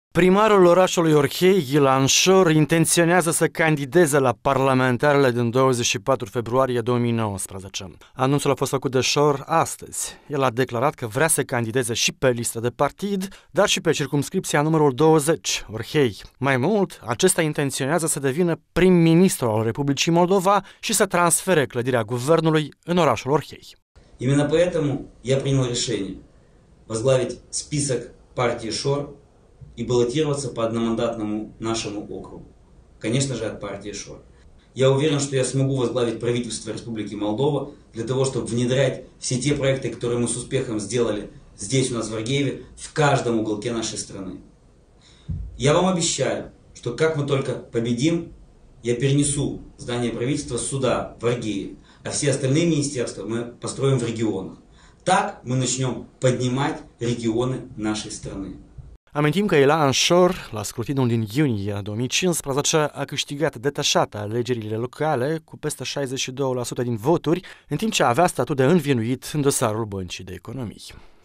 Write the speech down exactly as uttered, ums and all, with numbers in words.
Primarul orașului Orhei, Ghilan Șor, intenționează să candideze la parlamentarele din douăzeci și patru februarie două mii nouăsprezece. Anunțul a fost făcut de Șor astăzi. El a declarat că vrea să candideze și pe listă de partid, dar și pe circumscripția numărul douăzeci, Orhei. Mai mult, acesta intenționează să devină prim-ministru al Republicii Moldova și să transfere clădirea guvernului în orașul Orhei. Именно поэтому я принял решение возглавить список партии Шор и баллотироваться по одномандатному нашему округу. Конечно же, от партии Шор. Я уверен, что я смогу возглавить правительство Республики Молдова для того, чтобы внедрять все те проекты, которые мы с успехом сделали здесь у нас в Аргееве, в каждом уголке нашей страны. Я вам обещаю, что как мы только победим, я перенесу здание правительства сюда, в Аргееве, а все остальные министерства мы построим в регионах. Так мы начнем поднимать регионы нашей страны. Amintim că Ghilan Șor, la scrutinul din iunie două mii cincisprezece, a câștigat detașat alegerile locale cu peste șaizeci și doi la sută din voturi, în timp ce avea statut de învinuit în dosarul Băncii de Economii.